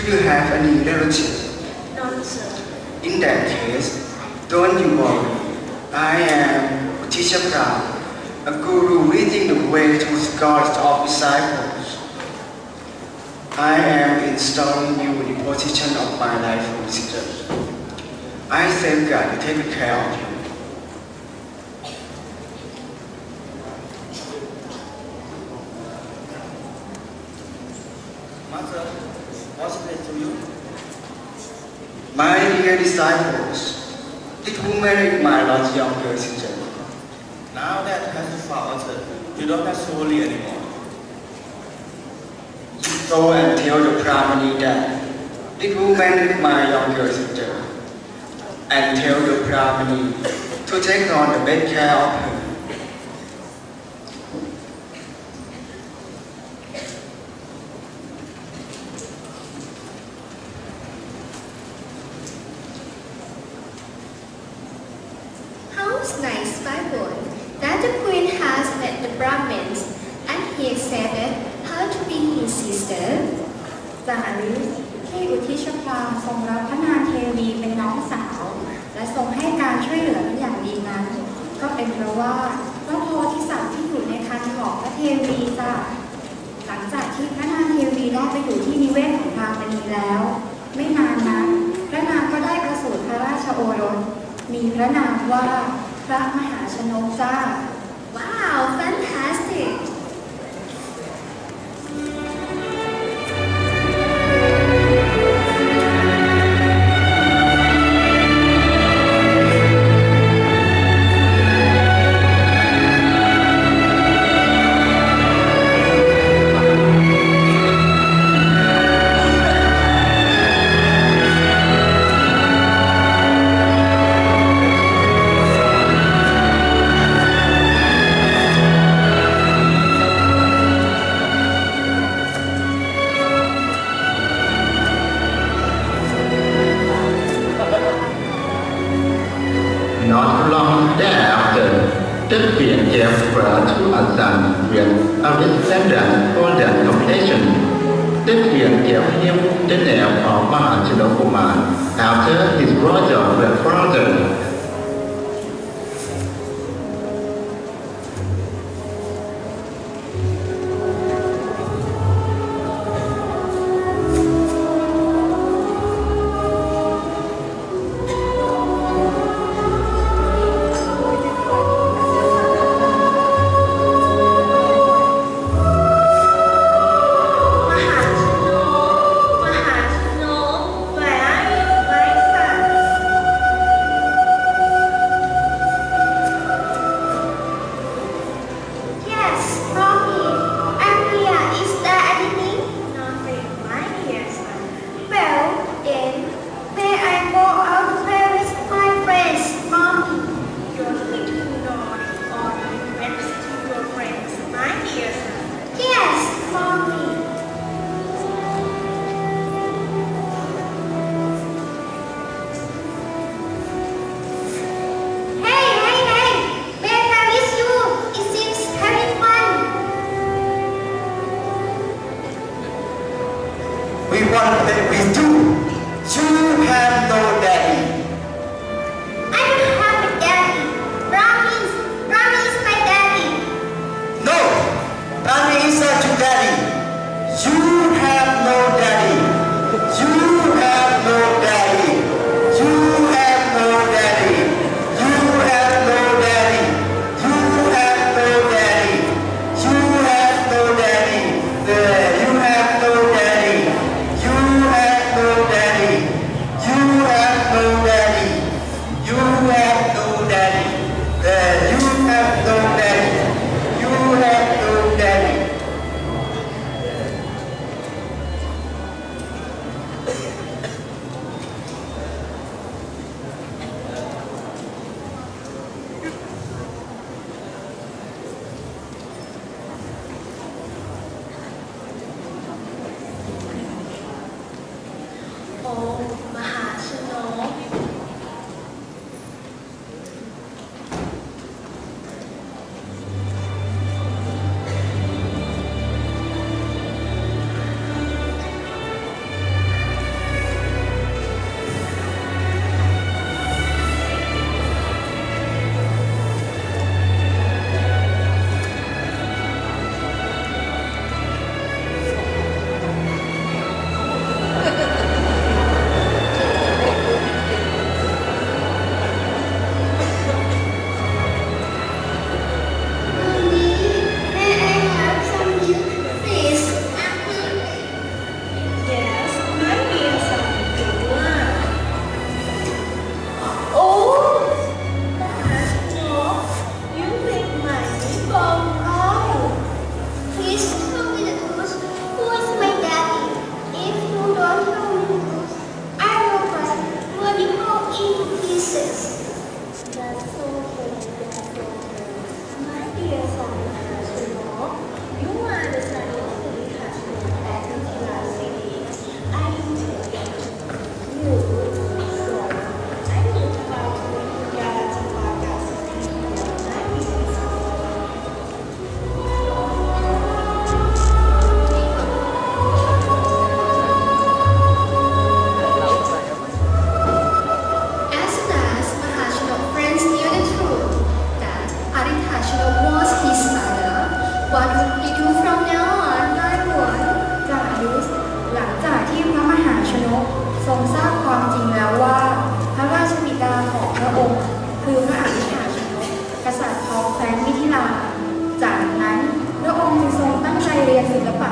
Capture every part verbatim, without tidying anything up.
you have any relative? None, sir. In that case, don't you worry. I am Teacher Brown, a guru leading the way to scholars of disciples. I am installing you in the position of my life visitor. I safeguard and take care of you. Mother, what's it to you? My dear disciples, did who married my Lord's younger sister? Now that has been faulted, you don't have to worry anymore. Go and tell the Brahmani that did who married my younger sister? And tell the Brahmani to take on the best care of her. Nice Bible that the queen has met the Brahmins and he accepted her to be his sister. จารึกที่อุทิชพรามทรงรับพระนางเทวีเป็นน้องสาวและทรงให้การช่วยเหลือเป็นอย่างดีนั้นก็เป็นเพราะว่าพระโพธิสัตว์ที่อยู่ในครรภ์ของพระเทวีจ้ะหลังจากที่พระนางเทวีได้ไปอยู่ที่นิเวศของพรามณีแล้วไม่นานนักพระนางก็ได้ประสูติพระราชโอรสมีพระนามว่าพระมหาชนกจ้า Wow, fantastic! Not long thereafter, the queen gave birth to a son with a resplendent golden complexion. The queen gave him the name of Mahachinokumar after his royal grandfather.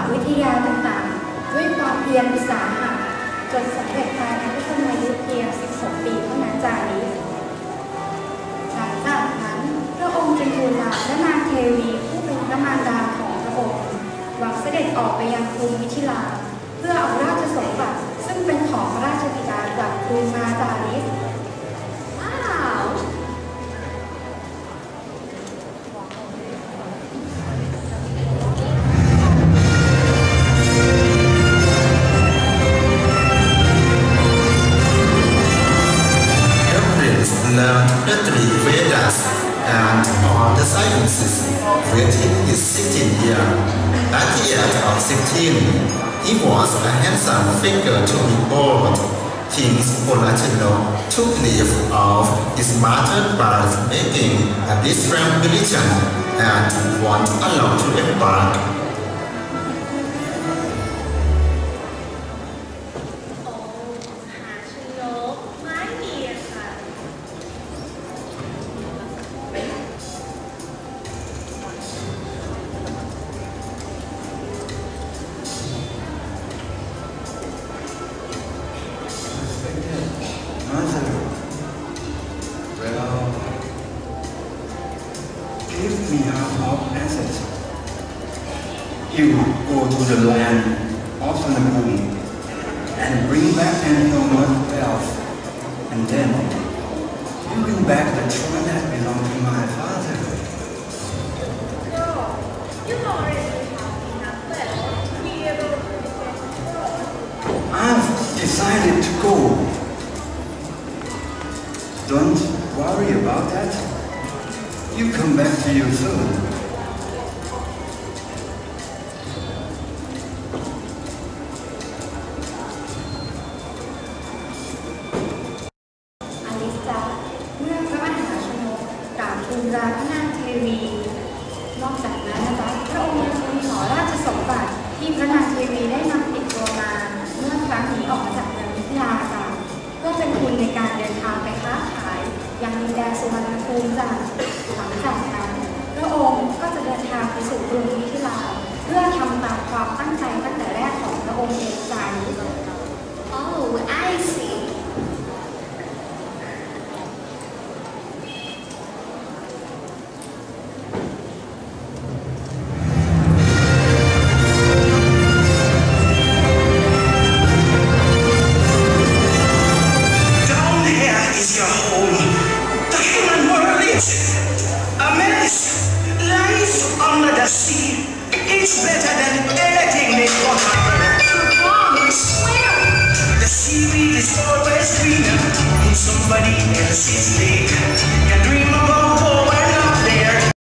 วิทยาต่างๆด้วยความเพียรอุตสาหะจนสำเร็จภายในพระชนมายุเพียงสิบหกปีเท่านั้นจาริสหลังจากนั้นพระองค์จึงทูลลาและนางเทวีผู้เป็นพระมารดาของพระองค์หวังเสด็จออกไปยังกรุงมิถิลาเพื่อเอาราชสมบัติซึ่งเป็นของพระราชบิดากลับคืนมาจาริสว้าว The prince learned the three Vedas and all the sciences within his sixteen years. At the age of sixteen, he was a handsome figure to behold. King Polachino took leave of his mother by making a different religion and went alone to embark. โอ้หาชนกไม่มีอะค่ะ Mother, well, give me half of assets. You go to the land of Sanapum and bring back enormous wealth, and then you bring back the throne that belonged to my father. No, you already have enough wealth to be able to defend the throne. I've decided to go. Don't worry about that. You come back to you soon. อลิสจ้าเมื่อพระมหาชนกกราบทูลลาพระนางเทวี นอกจากนั้นนะจ๊ะพระองค์ยังทูลขอราชสมบัติที่พระนางเทวีได้นำติดตัวมาเมื่อครั้งหนีออกมาจากเมืองมิถิลาจ้ะเพื่อเป็นทุนในการเดินทางไปค้าขายยังดินแดนสุวรรณภูมิจ้ะหลังจากนั้นพระองค์ก็จะเดินทางไปสู่กรุงมิถิลาเพื่อทำตามความตั้งใจตั้งแต่แรกของพระองค์เองจ้ะ Oh, I see. Down here is your home. The human world is a menace. Life under the sea. It's better than anything they got on earth. Mom, I swear. The seaweed is always greener in somebody else's lake.